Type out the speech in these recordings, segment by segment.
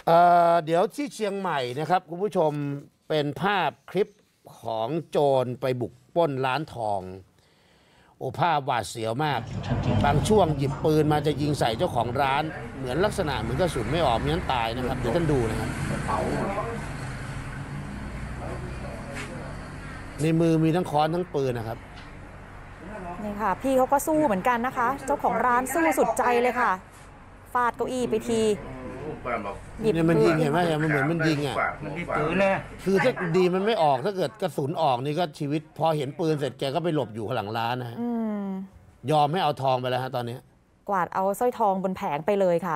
เดี๋ยวที่เชียงใหม่นะครับคุณผู้ชมเป็นภาพคลิปของโจรไปบุกปล้นร้านทองโอ้ภาพหวาดเสียวมากบางช่วงหยิบปืนมาจะยิงใส่เจ้าของร้านเหมือนลักษณะเหมือนกระสุนไม่ออกงั้นตายนะครับเดี๋ยวท่านดูนะครับในมือมีทั้งค้อนทั้งปืนนะครับนี่ค่ะพี่เขาก็สู้เหมือนกันนะคะเจ้าของร้านสู้สุดใจเลยค่ะฟาดเก้าอี้ไปทีหยิบมันยิงเห็นไหมมันเหมือนมันยิงอ่ะคือถ้าดีมันไม่ออกถ้าเกิดกระสุนออกนี่ก็ชีวิตพอเห็นปืนเสร็จแกก็ไปหลบอยู่ข้างหลังร้านนะฮะยอมให้เอาทองไปแล้วฮะตอนนี้กวาดเอาสร้อยทองบนแผงไปเลยค่ะ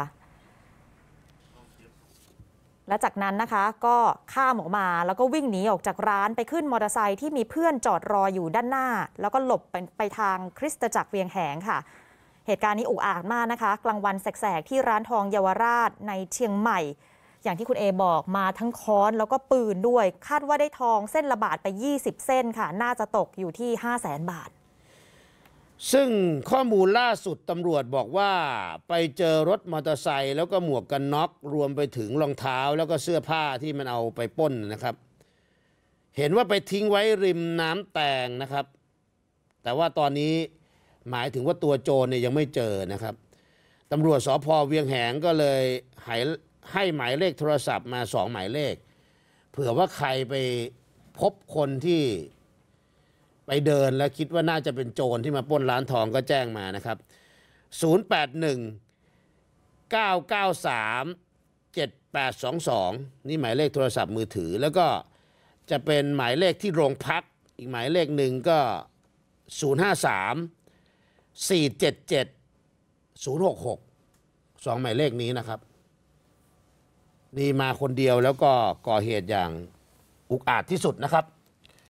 และจากนั้นนะคะก็ข้ามออกมาแล้วก็วิ่งหนีออกจากร้านไปขึ้นมอเตอร์ไซค์ที่มีเพื่อนจอดรออยู่ด้านหน้าแล้วก็หลบไปทางคริสตจักรเวียงแหงค่ะเหตุการณ์นี้อุกอาจมากนะคะกลางวันแสกๆที่ร้านทองเยาวราชในเชียงใหม่อย่างที่คุณเอบอกมาทั้งค้อนแล้วก็ปืนด้วยคาดว่าได้ทองเส้นละบาทไป20 เส้นค่ะน่าจะตกอยู่ที่500,000 บาทซึ่งข้อมูลล่าสุดตำรวจบอกว่าไปเจอรถมอเตอร์ไซค์แล้วก็หมวกกันน็อกรวมไปถึงรองเท้าแล้วก็เสื้อผ้าที่มันเอาไปปล้นนะครับเห็นว่าไปทิ้งไว้ริมน้ำแตงนะครับแต่ว่าตอนนี้หมายถึงว่าตัวโจรเนี่ยยังไม่เจอนะครับตำรวจสภ.เวียงแหงก็เลยให้หมายเลขโทรศัพท์มา2 หมายเลขเผื่อว่าใครไปพบคนที่ไปเดินแล้วคิดว่าน่าจะเป็นโจรที่มาปล้นร้านทองก็แจ้งมานะครับ081 993 7822นี่หมายเลขโทรศัพท์มือถือแล้วก็จะเป็นหมายเลขที่โรงพักอีกหมายเลขหนึ่งก็053 477 066 2 หมายเลขนี้นะครับนี่มาคนเดียวแล้วก็ก่อเหตุอย่างอุกอาจที่สุดนะครับ